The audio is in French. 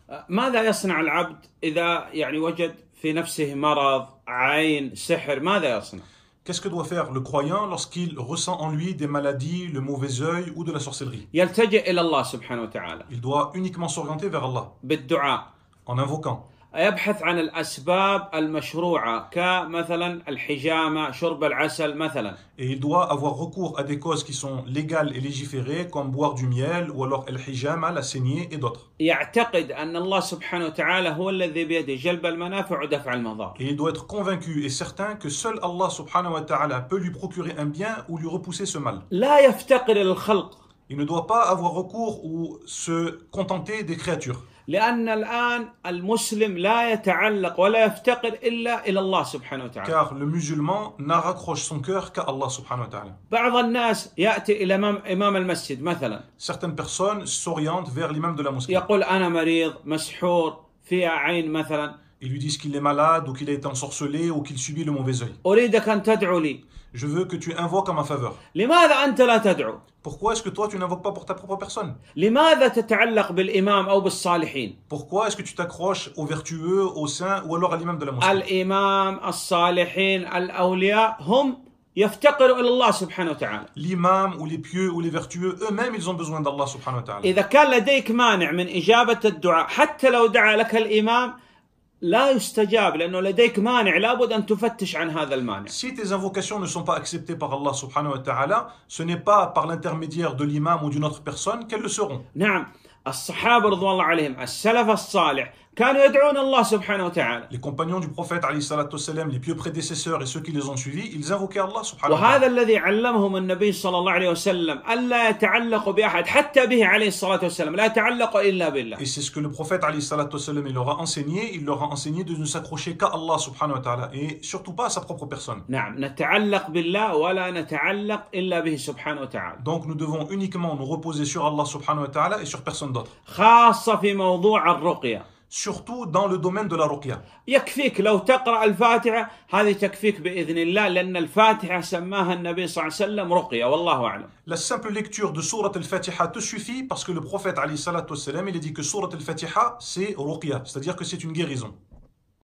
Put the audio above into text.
ماذا يصنع العبد إذا يعني وجد في نفسه مرض عين سحر؟ ماذا يصنع؟ Qu'est-ce que doit faire le croyant lorsqu'il ressent en lui des maladies, le mauvais œil ou de la sorcellerie? يلتجئ إلى الله سبحانه وتعالى Il doit uniquement s'orienter vers Allah بالدعاء، en invoquant. يبحث عن الأسباب المشروعة كمثلا الحجامة، شرب العسل مثلا. Et il doit avoir recours à des causes qui sont légales et légiférées, comme boire du miel, ou alors el-hijama, la saignée et d'autres. يعتقد أن الله سبحانه وتعالى هو الذي بيده جلب المنافع ودفع المضار. Et il doit être convaincu et certain que seul Allah subhanahu wa ta'ala peut lui procurer un bien ou lui repousser ce mal. لا يفتقر إلى الخلق. Il ne doit pas avoir recours ou se contenter des créatures. لأن الآن المسلم لا يتعلق ولا يفتقر إلا إلى الله سبحانه وتعالى. Car le musulman n'a raccroche son cœur qu'à Allah subhanahu wa ta'ala. بعض الناس يأتي إلى إمام المسجد مثلا. Certaines personnes s'orientent vers l'imam de la mosquée. يقول أنا مريض مسحور فيها عين مثلا. Ils lui disent qu'il est malade ou qu'il a été ensorcelé ou qu'il subit le mauvais œil. أريدك أن تدعو لي. Je veux que tu invoques en ma faveur. لماذا أنت لا تدعو؟ Pourquoi est-ce que toi tu n'invoques pas pour ta propre personne? لماذا تتعلق بالإمام أو بالصالحين؟ Pourquoi est-ce que tu t'accroches aux vertueux, aux saints ou alors à l'imam de la mosquée? الإمام، الصالحين، الأولياء هم يفتقروا إلى الله سبحانه وتعالى. L'imam ou les pieux ou les vertueux, eux-mêmes ils ont besoin d'Allah subhanahu wa ta'ala. إذا كان لديك مانع من إجابة الدعاء حتى لو دعا لك الإمام لا يستجاب، لأنه لديك مانع لابد أن تفتش عن هذا المانع. Si tes invocations ne sont pas acceptées par Allah subhanahu wa ta'ala, ce n'est pas par l'intermédiaire de l'imam ou d'une autre personne qu'elles le seront. نعم، الصحابة رضوان الله عليهم، السلف الصالح كانوا يدعون الله سبحانه وتعالى. Les compagnons du prophète alayhi salatu wassalam, les pieux prédécesseurs et ceux qui les ont suivis, ils invoquaient Allah subhanahu wa ta'ala. وهذا الذي علمهم النبي صلى الله عليه وسلم ألا يتعلقوا بأحد حتى به عليه الصلاة والسلام، لا يتعلقوا إلا بالله. Et c'est ce que le prophète alayhi salatu wassalam, il leur a enseigné de ne s'accrocher qu'à Allah subhanahu wa ta'ala et surtout pas à sa propre personne. نعم، نتعلق بالله ولا نتعلق إلا به سبحانه وتعالى. Donc nous devons uniquement nous reposer sur Allah subhanahu wa ta'ala et sur personne d'autre. خاصة في موضوع الرقية. Surtout dans le domaine de la ruqya. يكفيك لو تقرأ الفاتحة، هذه تكفيك بإذن الله، لأن الفاتحة سماها النبي صلى الله عليه وسلم رقية، والله أعلم. La simple lecture de Surat al-Fatiha te suffit parce que le prophète alayhi salatu wassalam, il a dit que Surat al-Fatiha c'est ruqya, c'est-à-dire que c'est une guérison.